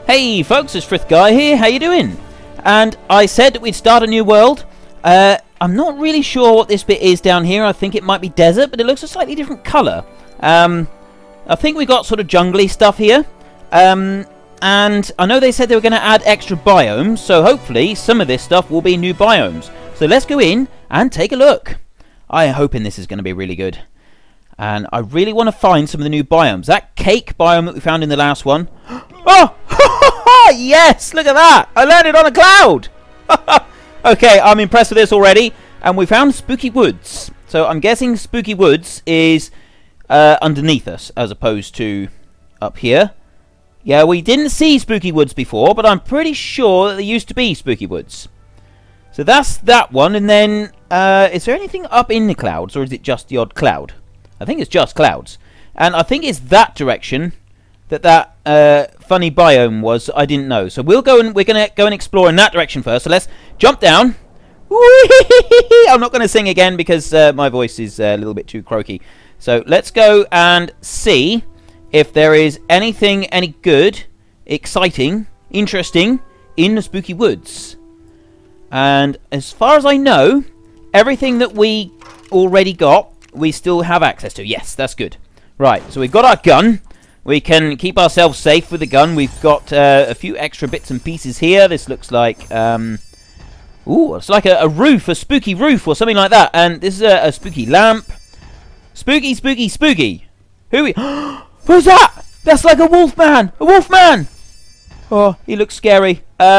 Hey folks, it's Frithgar here, how you doing? And I said that we'd start a new world. I'm not really sure what this bit is down here. I think it might be desert, but it looks a slightly different colour. I think we got sort of jungly stuff here. And I know they said they were going to add extra biomes, so hopefully some of this stuff will be new biomes. So let's go in and take a look. I'm hoping this is going to be really good. And I really want to find some of the new biomes. That cake biome that we found in the last one. Oh! Yes! Look at that! I landed on a cloud! Okay, I'm impressed with this already. And we found Spooky Woods. So I'm guessing Spooky Woods is underneath us, as opposed to up here. Yeah, we didn't see Spooky Woods before, but I'm pretty sure that there used to be Spooky Woods. So that's that one. And then, is there anything up in the clouds, or is it just the odd cloud? I think it's just clouds. And I think it's that direction that funny biome was. I didn't know. So we're going to go and explore in that direction first. So let's jump down. I'm not going to sing again because my voice is a little bit too croaky. So let's go and see if there is anything any good, exciting, interesting in the Spooky Woods. And as far as I know, everything that we already got, we still have access to. Yes, that's good. Right, so we've got our gun. We can keep ourselves safe with the gun. We've got a few extra bits and pieces here. This looks like, ooh, it's like a roof, a spooky roof or something like that. And this is a spooky lamp. Spooky, spooky, spooky. Who's that? That's like a wolf man. A wolf man. Oh, he looks scary.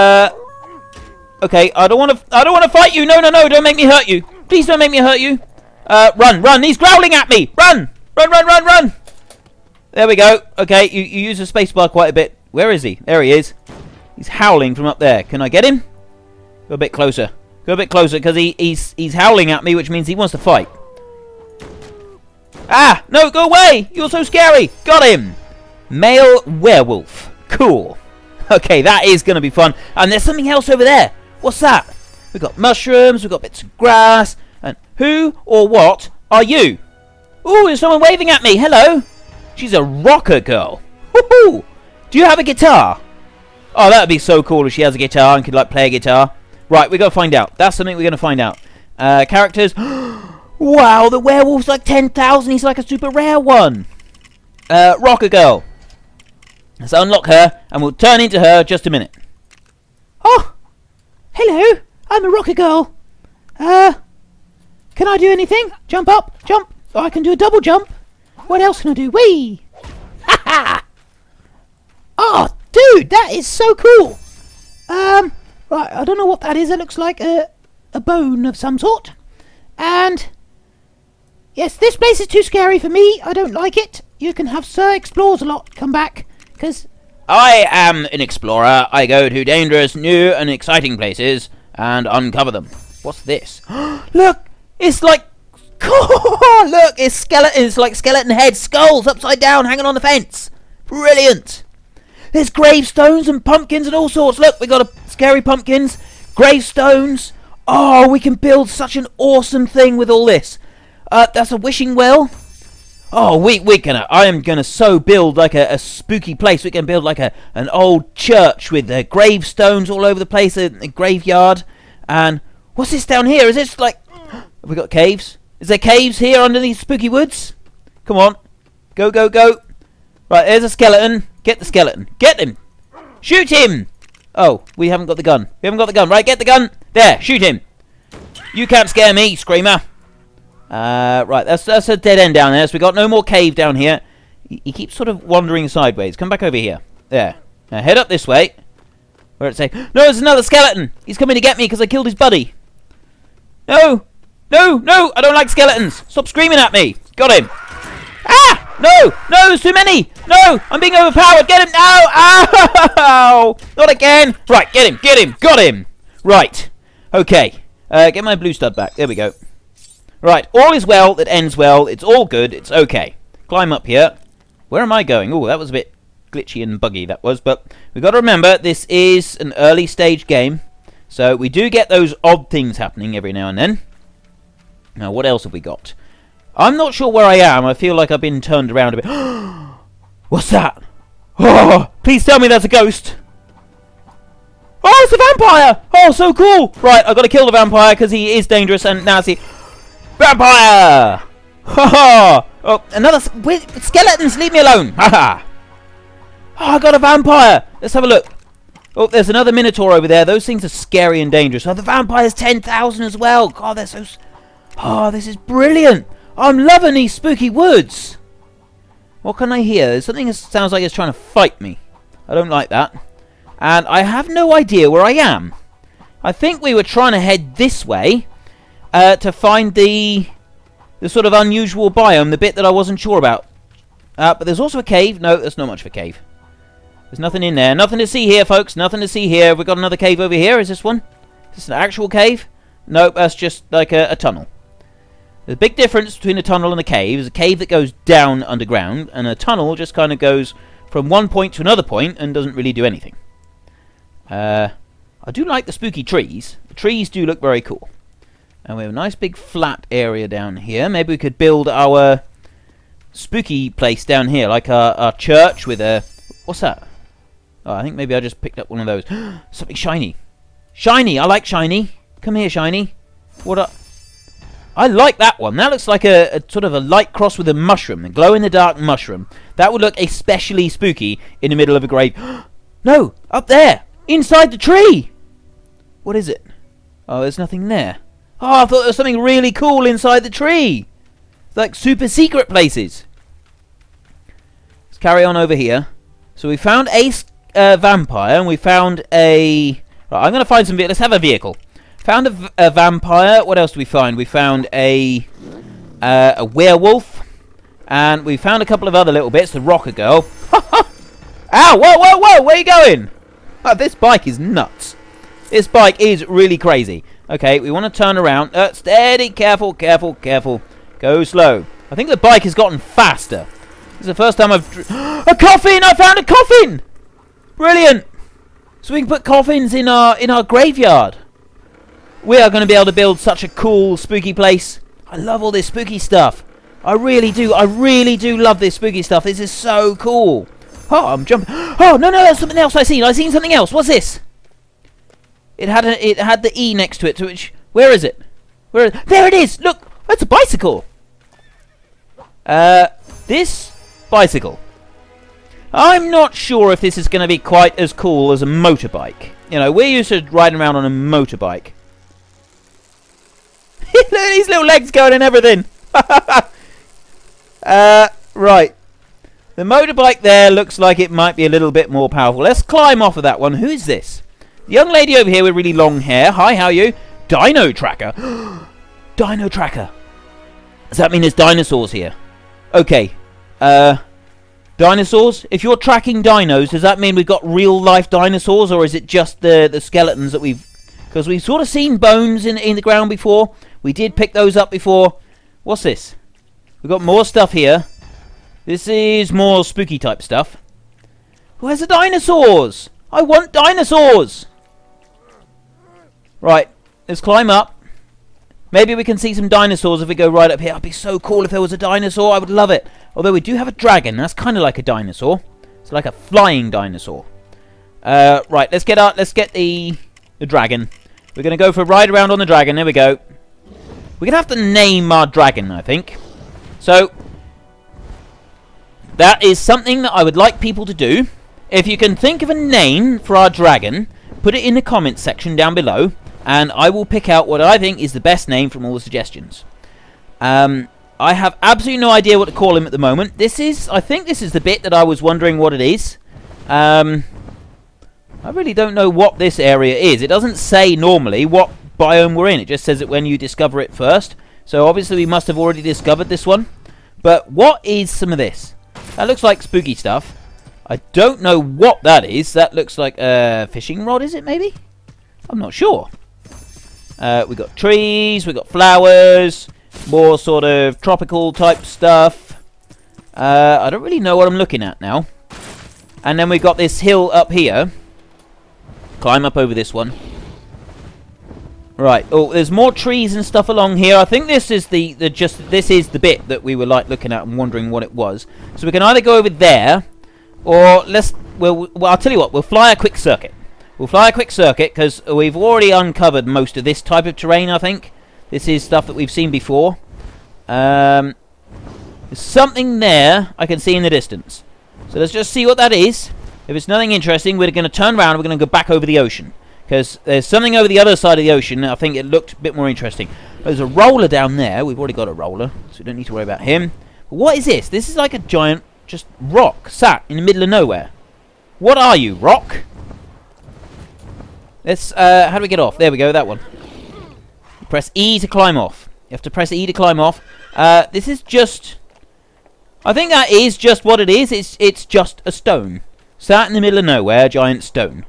Okay, I don't want to fight you. No, no, no, don't make me hurt you. Please don't make me hurt you. Run, run. He's growling at me. Run. Run, run, run, run. There we go. Okay, you use the spacebar quite a bit. Where is he? There he is. He's howling from up there. Can I get him? Go a bit closer. Go a bit closer, because he's howling at me, which means he wants to fight. Ah! No, go away! You're so scary! Got him! Male werewolf. Cool. Okay, that is going to be fun. And there's something else over there. What's that? We've got mushrooms, we've got bits of grass. And who or what are you? Ooh, there's someone waving at me. Hello. She's a rocker girl. Woohoo! Do you have a guitar? Oh, that would be so cool if she has a guitar and could, like, play a guitar. Right, we've got to find out. That's something we're going to find out. Characters. Wow, the werewolf's like 10,000. He's like a super rare one. Rocker girl. Let's unlock her, and we'll turn into her just a minute. Oh! Hello. I'm a rocker girl. Can I do anything? Jump up, jump. Oh, I can do a double jump. What else can I do? Whee! Ha ha! Oh, dude, that is so cool. Right, I don't know what that is. It looks like a bone of some sort. And yes, this place is too scary for me. I don't like it. You can have Sir Explores a lot come back, because I am an explorer. I go to dangerous, new, and exciting places and uncover them. What's this? Look, it's like. Look, it's skeletons, like skeleton heads, skulls upside down, hanging on the fence. Brilliant. There's gravestones and pumpkins and all sorts. Look, we got scary pumpkins, gravestones. Oh, we can build such an awesome thing with all this. That's a wishing well. Oh, I am gonna so build like a spooky place. We can build like an old church with gravestones all over the place, a graveyard. And what's this down here? Is this like? Have we got caves? Is there caves here under these spooky woods? Come on. Go, go, go. Right, there's a skeleton. Get the skeleton. Get him. Shoot him. Oh, we haven't got the gun. We haven't got the gun. Right, get the gun. There, shoot him. You can't scare me, screamer. Right, that's a dead end down there. So we got no more cave down here. He keeps sort of wandering sideways. Come back over here. There. Now head up this way. Where it say? No, there's another skeleton. He's coming to get me because I killed his buddy. No. No, no, I don't like skeletons. Stop screaming at me. Got him. Ah! No, no, there's too many. No, I'm being overpowered. Get him now. Ow! Not again. Right, get him, get him. Got him. Right. Okay. Get my blue stud back. There we go. Right, all is well that ends well. It's all good. It's okay. Climb up here. Where am I going? Oh, that was a bit glitchy and buggy, that was. But we've got to remember, this is an early stage game. So we do get those odd things happening every now and then. Now, what else have we got? I'm not sure where I am. I feel like I've been turned around a bit. What's that? Oh, please tell me that's a ghost. Oh, it's a vampire! Oh, so cool! Right, I've got to kill the vampire because he is dangerous and nasty. Vampire! Ha ha! Oh, another skeletons, leave me alone! Ha ha! Oh, I got a vampire! Let's have a look. Oh, there's another minotaur over there. Those things are scary and dangerous. Oh, the vampire's 10,000 as well. God, they're so... Oh, this is brilliant. I'm loving these spooky woods. What can I hear? There's something that sounds like it's trying to fight me. I don't like that. And I have no idea where I am. I think we were trying to head this way to find the sort of unusual biome, the bit that I wasn't sure about. But there's also a cave. No, there's not much of a cave. There's nothing in there. Nothing to see here, folks. Nothing to see here. We've got another cave over here. Is this one? Is this an actual cave? Nope, that's just like a tunnel. There's a big difference between a tunnel and a cave. There's a cave that goes down underground, and a tunnel just kind of goes from one point to another point and doesn't really do anything. I do like the spooky trees. The trees do look very cool. And we have a nice big flat area down here. Maybe we could build our spooky place down here, like our church with a... What's that? Oh, I think maybe I just picked up one of those. Something shiny. Shiny! I like shiny. Come here, shiny. What up? I like that one. That looks like a sort of a light cross with a mushroom. A glow-in-the-dark mushroom. That would look especially spooky in the middle of a grave. No! Up there! Inside the tree! What is it? Oh, there's nothing there. Oh, I thought there was something really cool inside the tree. It's like super secret places. Let's carry on over here. So we found a vampire, and we found a... Right, I'm going to find some... Let's have a vehicle. Found a vampire. What else do we find? We found a werewolf. And we found a couple of other little bits. The rocker girl. Ow! Whoa, whoa, whoa! Where are you going? Oh, this bike is nuts. This bike is really crazy. Okay, we want to turn around. Steady, careful, careful, careful. Go slow. I think the bike has gotten faster. This is the first time I've... A coffin! I found a coffin! Brilliant! So we can put coffins in our graveyard. We are going to be able to build such a cool, spooky place. I love all this spooky stuff. I really do. I really do love this spooky stuff. This is so cool. Oh, I'm jumping. Oh, no, no, that's something else I've seen. I've seen something else. What's this? It had the E next to it. To which... Where is it? Where? There it is! Look! That's a bicycle! This bicycle. I'm not sure if this is going to be quite as cool as a motorbike. You know, we're used to riding around on a motorbike. Look at these little legs going and everything! Right. The motorbike there looks like it might be a little bit more powerful. Let's climb off of that one. Who is this? The young lady over here with really long hair. Hi, how are you? Dino Tracker. Dino Tracker. Does that mean there's dinosaurs here? Okay. Dinosaurs? If you're tracking dinos, does that mean we've got real life dinosaurs, or is it just the skeletons that we've... Because we've sort of seen bones in the ground before. We did pick those up before. What's this? We've got more stuff here. This is more spooky type stuff. Where's the dinosaurs? I want dinosaurs! Right, let's climb up. Maybe we can see some dinosaurs if we go right up here. It'd be so cool if there was a dinosaur. I would love it. Although we do have a dragon. That's kind of like a dinosaur. It's like a flying dinosaur. Right, let's get the dragon. We're going to go for a ride around on the dragon. There we go. We're going to have to name our dragon, I think. So, that is something that I would like people to do. If you can think of a name for our dragon, put it in the comments section down below, and I will pick out what I think is the best name from all the suggestions. I have absolutely no idea what to call him at the moment. I think this is the bit that I was wondering what it is. I really don't know what this area is. It doesn't say normally what biome we're in. It just says it when you discover it first. So obviously we must have already discovered this one. But what is some of this? That looks like spooky stuff. I don't know what that is. That looks like a fishing rod, is it maybe? I'm not sure. We've got trees, we've got flowers, more sort of tropical type stuff. I don't really know what I'm looking at now. And then we've got this hill up here. Climb up over this one. Right. Oh, there's more trees and stuff along here. I think this is this is the bit that we were like looking at and wondering what it was. So we can either go over there, or I'll tell you what. We'll fly a quick circuit. We'll fly a quick circuit, because we've already uncovered most of this type of terrain, I think. This is stuff that we've seen before. There's something there I can see in the distance. So let's just see what that is. If it's nothing interesting, we're going to turn around and we're going to go back over the ocean. Because there's something over the other side of the ocean, and I think it looked a bit more interesting. There's a roller down there. We've already got a roller, so we don't need to worry about him. But what is this? This is like a giant, just rock, sat in the middle of nowhere. What are you, rock? Let's, how do we get off? There we go, that one. Press E to climb off. You have to press E to climb off. This is just... I think that is just what it is. It's just a stone. Sat in the middle of nowhere, giant stone.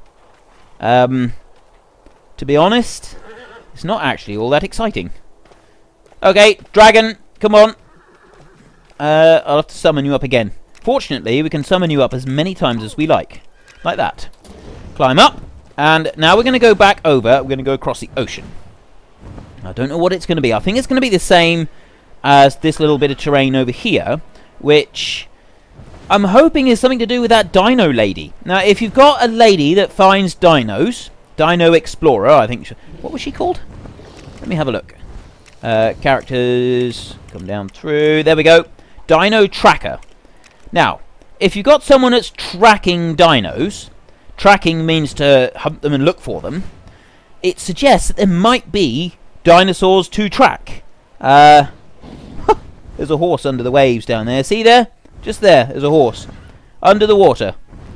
To be honest, it's not actually all that exciting. Okay, dragon, come on. I'll have to summon you up again. Fortunately, we can summon you up as many times as we like. Like that. Climb up. And now we're going to go back over. We're going to go across the ocean. I don't know what it's going to be. I think it's going to be the same as this little bit of terrain over here, which I'm hoping is something to do with that dino lady. Now, if you've got a lady that finds dinos, Dino Explorer, I think. What was she called? Let me have a look. Characters, come down through. There we go. Dino Tracker. Now, if you've got someone that's tracking dinos, tracking means to hunt them and look for them, it suggests that there might be dinosaurs to track. There's a horse under the waves down there. See there? Just there. There's a horse. Under the water.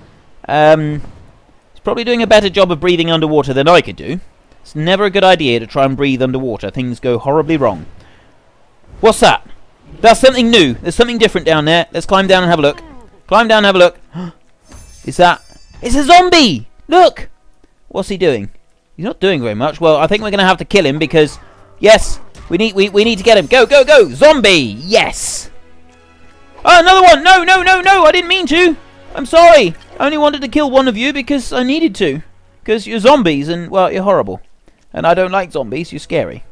He's probably doing a better job of breathing underwater than I could do. It's never a good idea to try and breathe underwater. Things go horribly wrong. What's that? That's something new. There's something different down there. Let's climb down and have a look. Climb down and have a look. Is that... It's a zombie! Look! What's he doing? He's not doing very much. Well, I think we're going to have to kill him because... Yes! We need to get him. Go, go, go! Zombie! Yes! Oh, another one! No, no, no, no! I didn't mean to! I'm sorry! I only wanted to kill one of you because I needed to. Because you're zombies and, well, you're horrible. And I don't like zombies. You're scary.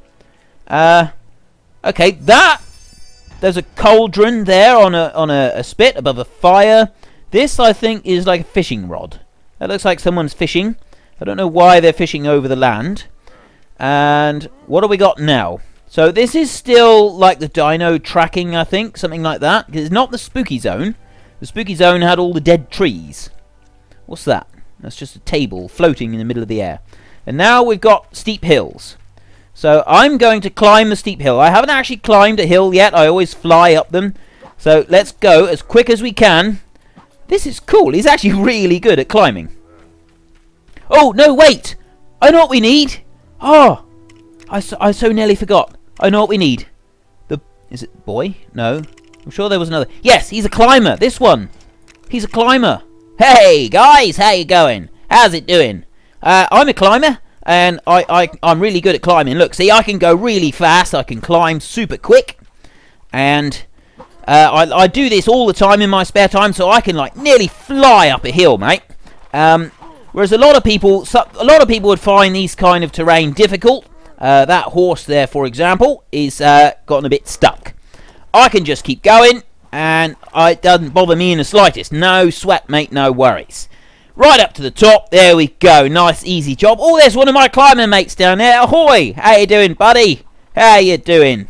Okay, that... There's a cauldron there on a spit above a fire. This, I think, is like a fishing rod. That looks like someone's fishing. I don't know why they're fishing over the land. And what do we got now? So this is still like the dino tracking, I think. Something like that. It's not the spooky zone. The spooky zone had all the dead trees. What's that? That's just a table floating in the middle of the air. And now we've got steep hills. So I'm going to climb the steep hill. I haven't actually climbed a hill yet. I always fly up them. So let's go as quick as we can. This is cool. He's actually really good at climbing. Oh, no, wait. I know what we need. Oh, I so nearly forgot. I know what we need. Is it boy? No. I'm sure there was another. Yes, he's a climber. This one. He's a climber. Hey, guys. How you going? How's it doing? I'm a climber. And I'm really good at climbing. Look, see, I can go really fast. I can climb super quick. And I do this all the time in my spare time, so I can like nearly fly up a hill, mate. Whereas a lot of people would find these kind of terrain difficult. That horse there, for example, is gotten a bit stuck. I can just keep going, and it doesn't bother me in the slightest. No sweat, mate. No worries. Right up to the top. There we go. Nice, easy job. Oh, there's one of my climbing mates down there. Ahoy! How you doing, buddy? How you doing?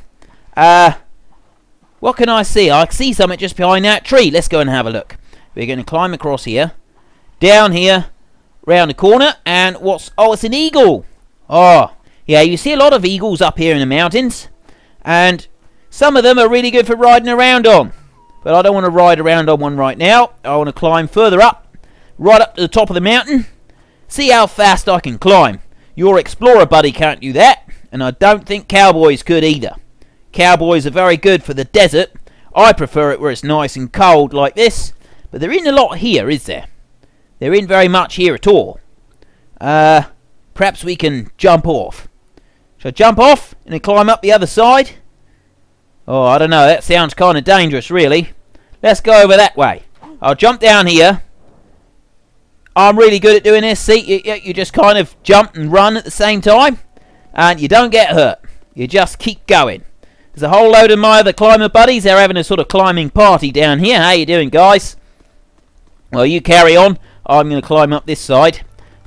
What can I see? I see something just behind that tree. Let's go and have a look. We're going to climb across here. Down here. Round the corner. And what's... Oh, it's an eagle. Oh, yeah, you see a lot of eagles up here in the mountains. And some of them are really good for riding around on. But I don't want to ride around on one right now. I want to climb further up. Right up to the top of the mountain. See how fast I can climb. Your explorer buddy can't do that. And I don't think cowboys could either. Cowboys are very good for the desert. I prefer it where it's nice and cold like this. But there isn't a lot here, is there? There isn't very much here at all. Perhaps we can jump off. Shall I jump off and then climb up the other side? Oh, I don't know. That sounds kind of dangerous, really. Let's go over that way. I'll jump down here. I'm really good at doing this. See, you just kind of jump and run at the same time. And you don't get hurt. You just keep going. There's a whole load of my other climber buddies. They're having a sort of climbing party down here. How you doing, guys? Well, you carry on. I'm going to climb up this side.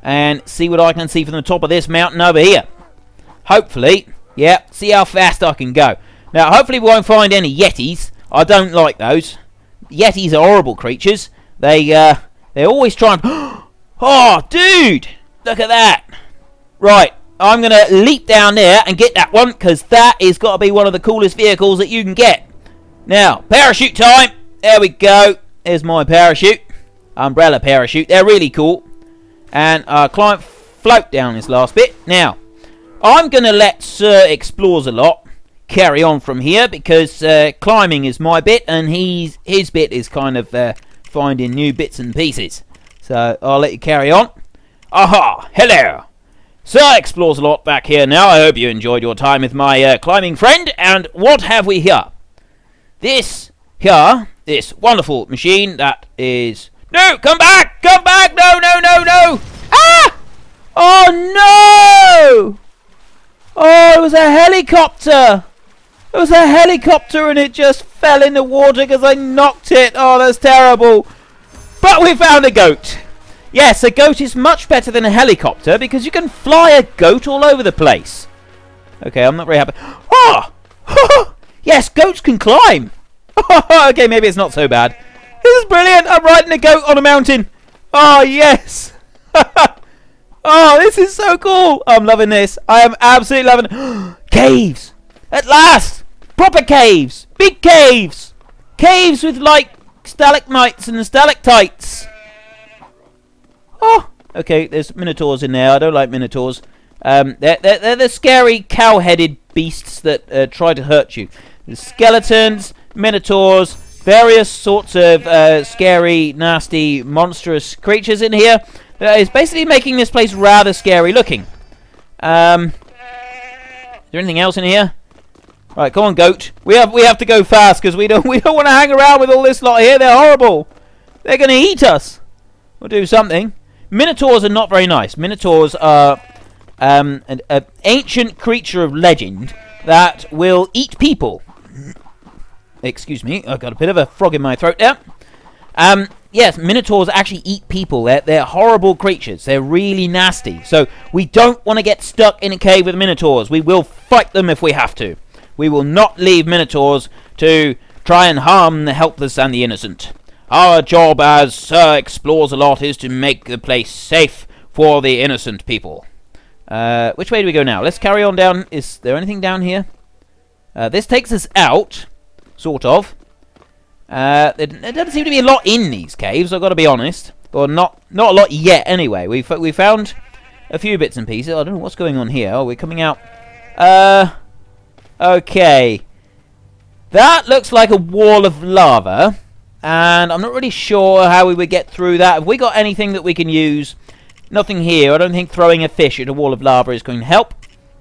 and see what I can see from the top of this mountain over here. Hopefully, yeah, see how fast I can go. Now, hopefully we won't find any yetis. I don't like those. Yetis are horrible creatures. They're always trying. Oh, dude! Look at that. Right, I'm going to leap down there and get that one, because that is got to be one of the coolest vehicles that you can get. Now, parachute time. There we go. There's my parachute. Umbrella parachute. They're really cool. And float down this last bit. Now, I'm going to let Sir Explores a Lot carry on from here, because climbing is my bit, and his bit is kind of finding new bits and pieces. So I'll let you carry on. Aha! Hello! Sir Explores a Lot back here now. I hope you enjoyed your time with my climbing friend. And what have we here? This here, this wonderful machine that is... No! Come back! Come back! No, no, no, no! Ah! Oh, no! Oh, it was a helicopter! It was a helicopter and it just fell in the water because I knocked it. Oh, that's terrible. But we found a goat. Yes, a goat is much better than a helicopter because you can fly a goat all over the place. Okay, I'm not very happy. Oh! Yes, goats can climb. Okay, maybe it's not so bad. This is brilliant. I'm riding a goat on a mountain. Oh, yes. Oh, this is so cool. I'm loving this. I am absolutely loving it. Caves. At last. Proper caves. Big caves. Caves with, like, stalagmites and stalactites. Oh, okay, there's minotaurs in there. I don't like minotaurs. They're the scary cow-headed beasts that try to hurt you. There's skeletons, minotaurs, various sorts of scary, nasty, monstrous creatures in here. It's basically making this place rather scary looking. Is there anything else in here? Right, come on, goat. We have to go fast because we don't want to hang around with all this lot here. They're horrible. They're going to eat us. We'll do something. Minotaurs are not very nice. Minotaurs are an ancient creature of legend that will eat people. Excuse me, I've got a bit of a frog in my throat there. Yes, minotaurs actually eat people. They're horrible creatures. They're really nasty. So we don't want to get stuck in a cave with minotaurs. We will fight them if we have to. We will not leave minotaurs to try and harm the helpless and the innocent. Our job as Sir Explores a Lot is to make the place safe for the innocent people. Which way do we go now? Let's carry on down. Is there anything down here? This takes us out, sort of. There doesn't seem to be a lot in these caves, I've got to be honest. Or not a lot yet, anyway. We found a few bits and pieces. I don't know what's going on here. Oh, we're coming out. Okay. That looks like a wall of lava. And I'm not really sure how we would get through that. Have we got anything that we can use? Nothing here. I don't think throwing a fish at a wall of lava is going to help.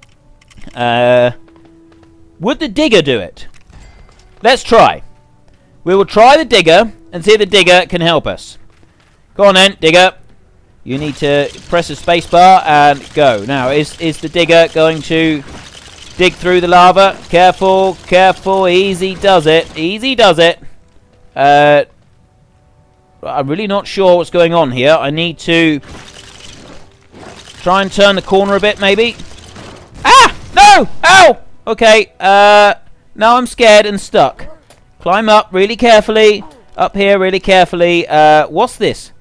Would the digger do it? Let's try. We will try the digger and see if the digger can help us. Go on then, digger. You need to press the space bar and go. Now, is the digger going to dig through the lava? Careful, careful. Easy does it. Easy does it. I'm really not sure what's going on here. I need to try and turn the corner a bit, maybe. Ah! No! Ow! Okay, now I'm scared and stuck. Climb up really carefully. Up here really carefully. What's this?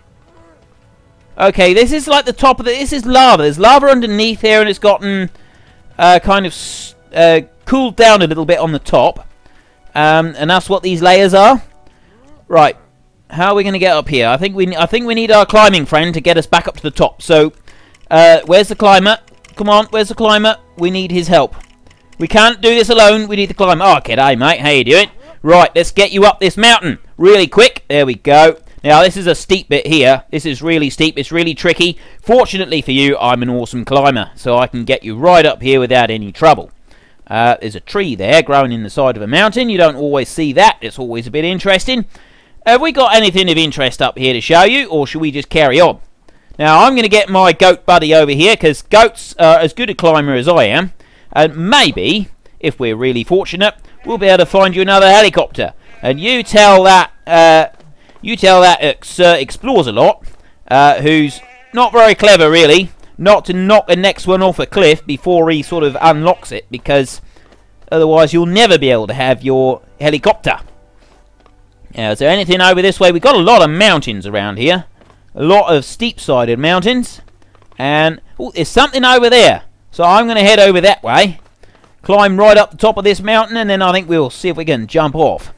Okay, this is like the top of the... This is lava. There's lava underneath here and it's gotten kind of cooled down a little bit on the top. And that's what these layers are. Right. How are we going to get up here? I think we need our climbing friend to get us back up to the top. So, where's the climber? Come on, where's the climber? We need his help. We can't do this alone. We need the climber. Oh, g'day, mate. How you doing? Right, let's get you up this mountain really quick. There we go. Now, this is a steep bit here. This is really steep. It's really tricky. Fortunately for you, I'm an awesome climber, so I can get you right up here without any trouble. There's a tree there growing in the side of a mountain. You don't always see that. It's always a bit interesting. Have we got anything of interest up here to show you, or should we just carry on? Now, I'm going to get my goat buddy over here, because goats are as good a climber as I am. And maybe, if we're really fortunate, we'll be able to find you another helicopter. And you tell that Sir Explores a Lot, who's not very clever, really, not to knock the next one off a cliff before he sort of unlocks it, because otherwise you'll never be able to have your helicopter. Now, is there anything over this way? We've got a lot of mountains around here. A lot of steep-sided mountains. And, oh, there's something over there. So I'm going to head over that way. Climb right up the top of this mountain, and then I think we'll see if we can jump off.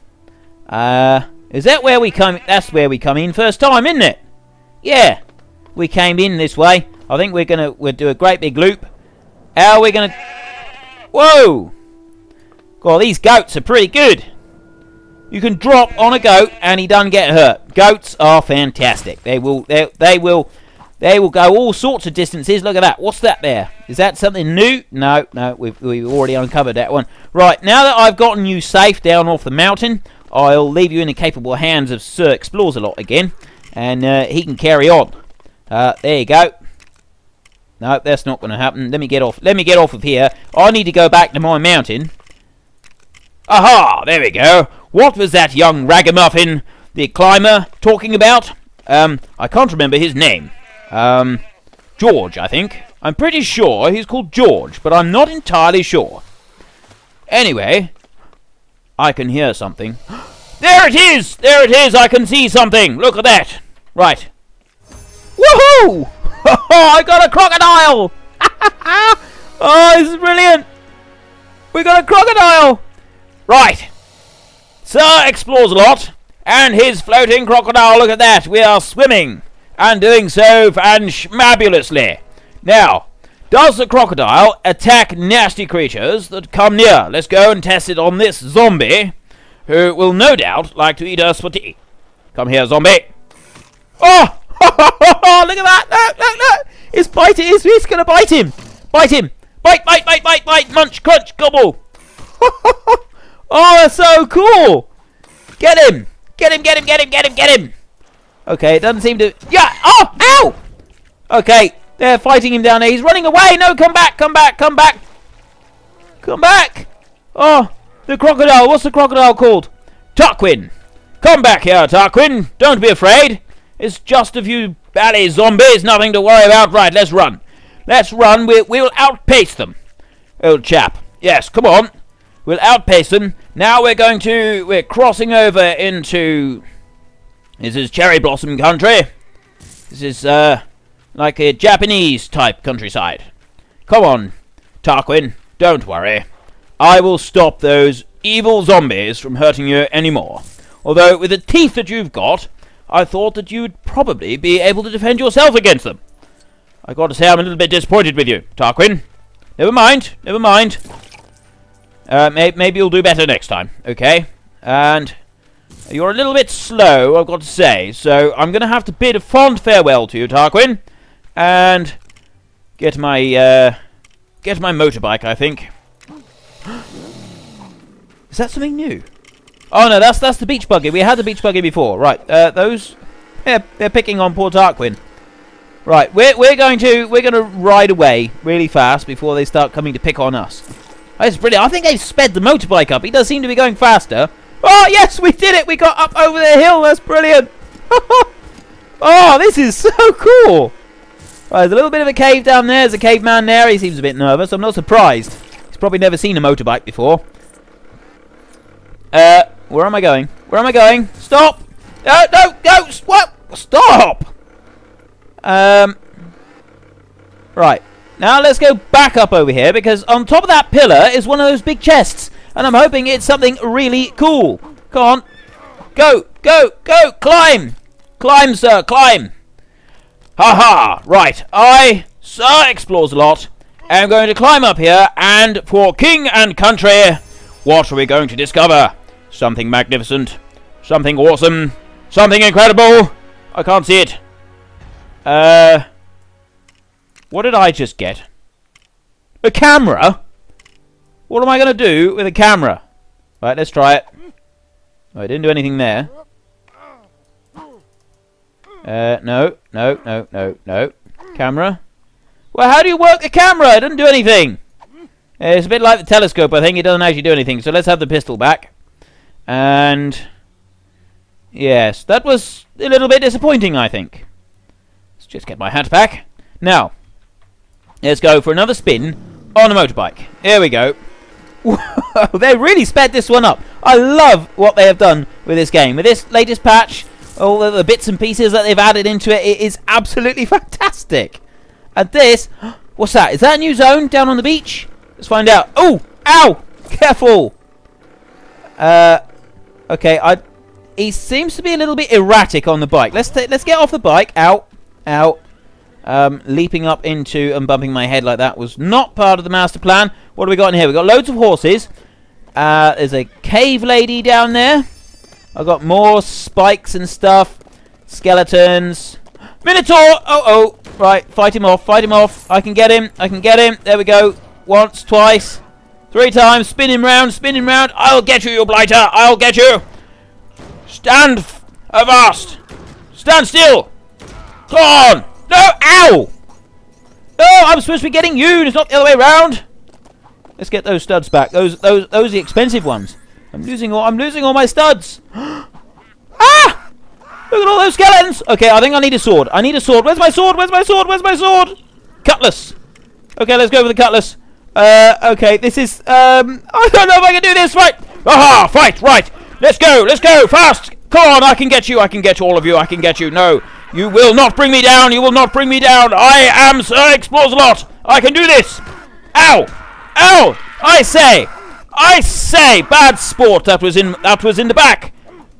Is that where we come? That's where we come in first time, isn't it? Yeah. We came in this way. I think we'll do a great big loop. How are we going to... Whoa! God, these goats are pretty good. You can drop on a goat and he doesn't get hurt. Goats are fantastic. They will go all sorts of distances. Look at that. What's that there? Is that something new? No, we've already uncovered that one. Right, now that I've gotten you safe down off the mountain, I'll leave you in the capable hands of Sir Explores-A-Lot again, and he can carry on. There you go. No, that's not going to happen. Let me get off. Let me get off of here. I need to go back to my mountain. Aha! There we go. What was that young ragamuffin, the climber, talking about? I can't remember his name. George, I think. I'm pretty sure he's called George, but I'm not entirely sure. Anyway, I can hear something. There it is! There it is! I can see something! Look at that! Right. Woohoo! I got a crocodile! Oh, this is brilliant! We got a crocodile! Right. Sir Explores-A-Lot and his floating crocodile. Look at that. We are swimming and doing so fabulously. Now, does the crocodile attack nasty creatures that come near? Let's go and test it on this zombie, who will no doubt like to eat us for tea. Come here, zombie. Oh! Look at that! Look! It's biting. It's going to bite him. Bite him. Bite. Munch, crunch, gobble. Oh, that's so cool! Get him! Get him! Okay, it doesn't seem to... Yeah! Oh! Ow! Okay, they're fighting him down there. He's running away! No, come back! Come back! Oh, the crocodile. What's the crocodile called? Tarquin! Come back here, Tarquin! Don't be afraid! It's just a few bally zombies, nothing to worry about. Right, let's run. We'll outpace them. Old chap. Yes, come on. We'll outpace them. Now we're crossing over into... This is cherry blossom country. This is, like a Japanese type countryside. Come on, Tarquin, don't worry. I will stop those evil zombies from hurting you anymore. Although, with the teeth that you've got, I thought that you'd probably be able to defend yourself against them. I got to say, I'm a little bit disappointed with you, Tarquin. Never mind. Maybe you'll do better next time, okay? And you're a little bit slow, I've got to say, so I'm going to have to bid a fond farewell to you, Tarquin, and get my motorbike, I think. Is that something new? Oh no, that's the beach buggy. We had the beach buggy before, right? They're picking on poor Tarquin. Right, we're going to ride away really fast before they start coming to pick on us. That's brilliant. I think they've sped the motorbike up. He does seem to be going faster. Oh, yes, we did it. We got up over the hill. That's brilliant. Oh, this is so cool. Right, there's a little bit of a cave down there. There's a caveman there. He seems a bit nervous. I'm not surprised. He's probably never seen a motorbike before. Where am I going? Stop. No. What? Stop. Right. Now let's go back up over here, because on top of that pillar is one of those big chests, and I'm hoping it's something really cool. Come on. Go. Climb. Climb, sir, climb. Ha! Right. I, Sir Explores-A-Lot, am going to climb up here, and for king and country, what are we going to discover? Something magnificent. Something awesome. Something incredible. I can't see it. What did I just get? A camera? What am I going to do with a camera? Right, let's try it. Oh, I didn't do anything there. No. Camera? Well, how do you work the camera? It doesn't do anything. It's a bit like the telescope, I think. It doesn't actually do anything. So let's have the pistol back. And... yes, that was a little bit disappointing, I think. Let's just get my hat back. Now, let's go for another spin on a motorbike. Here we go. Whoa, they really sped this one up. I love what they have done with this game. With this latest patch, all the bits and pieces that they've added into it, it is absolutely fantastic. And this, what's that? Is that a new zone down on the beach? Let's find out. Oh, ow! Careful. Okay, he seems to be a little bit erratic on the bike. Let's get off the bike. Ow, ow. Leaping up into and bumping my head like that was not part of the master plan. What do we got in here? We've got loads of horses. There's a cave lady down there. I've got more spikes and stuff. Skeletons. Minotaur! Oh. Right, fight him off, fight him off. I can get him, I can get him. There we go. Once, twice, 3 times. Spin him round, spin him round. I'll get you, you blighter. I'll get you. Stand avast. Stand still. Come on. No, ow! No, I'm supposed to be getting you. It's not the other way around. Let's get those studs back. Those are the expensive ones. I'm losing all my studs. Ah! Look at all those skeletons. Okay, I think I need a sword. I need a sword. Where's my sword? Where's my sword? Where's my sword? Cutlass. Okay, let's go with the cutlass. Okay, this is I don't know if I can do this. Right. Aha! Fight. Right. Let's go. Let's go. Fast. Come on. I can get you. I can get all of you. I can get you. No. You will not bring me down. You will not bring me down. I am Sir Explosalot. I can do this. Ow. Ow. I say. Bad sport. That was in the back.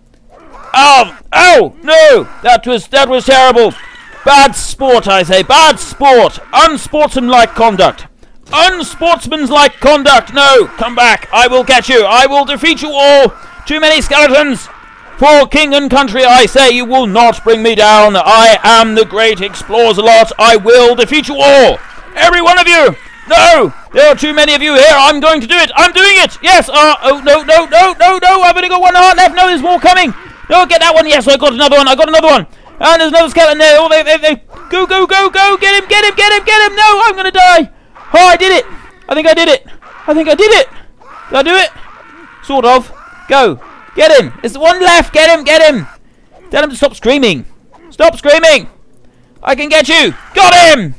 Oh, no. That was terrible. Bad sport, I say. Bad sport. Unsportsmanlike conduct. Unsportsmanlike conduct. No. Come back. I will get you. I will defeat you all. Too many skeletons. For king and country, I say, you will not bring me down. I am the great Explosalot. I will defeat you all. Every one of you. No, there are too many of you here. I'm going to do it. I'm doing it. Yes. Oh, no. I've only got 1 heart left. No, there's more coming. No, get that one. Yes, I got another one. And there's another skeleton there. Oh, they go. Get him. No, I'm going to die. Oh, I did it. I think I did it. Did I do it? Sort of. Go. Get him! There's one left! Get him! Tell him to stop screaming! Stop screaming! I can get you! Got him!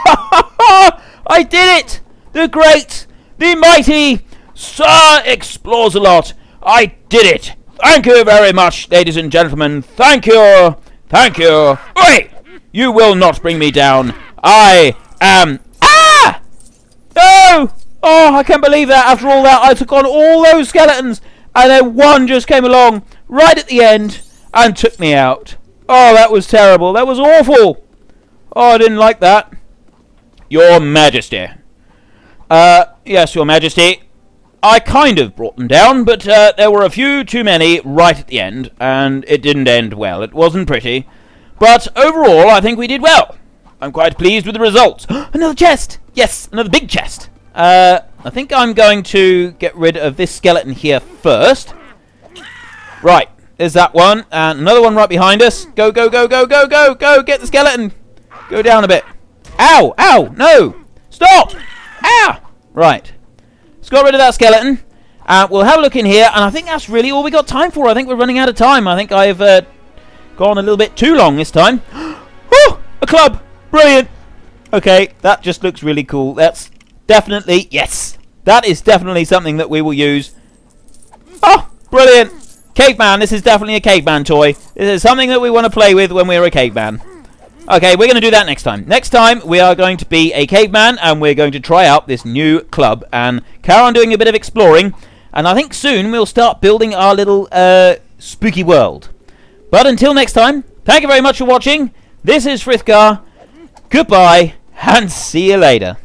I did it! The great, the mighty Sir Explosalot! I did it! Thank you very much, ladies and gentlemen! Thank you! Oi! You will not bring me down! I am... Ah! No! Oh, I can't believe that after all that I took on all those skeletons! And then one just came along right at the end and took me out. Oh, that was terrible. That was awful. Oh, I didn't like that. Your Majesty. Yes, Your Majesty. I kind of brought them down, but there were a few too many right at the end, and it didn't end well. It wasn't pretty. But overall, I think we did well. I'm quite pleased with the results. Another chest! Yes, another big chest. I think I'm going to get rid of this skeleton here first. Right, there's that one. And another one right behind us. Go. Get the skeleton. Go down a bit. Ow, no. Stop. Ah. Right. Let's get rid of that skeleton. We'll have a look in here. And I think that's really all we got time for. I think we're running out of time. I think I've gone a little bit too long this time. Oh, a club. Brilliant. Okay, that just looks really cool. That's definitely, yes, that is definitely something that we will use. Oh, brilliant. Caveman, this is definitely a caveman toy. This is something that we want to play with when we're a caveman. Okay, we're going to do that next time. Next time, we are going to be a caveman, and we're going to try out this new club, and carry on doing a bit of exploring, and I think soon we'll start building our little spooky world. But until next time, thank you very much for watching. This is Frithgar. Goodbye, and see you later.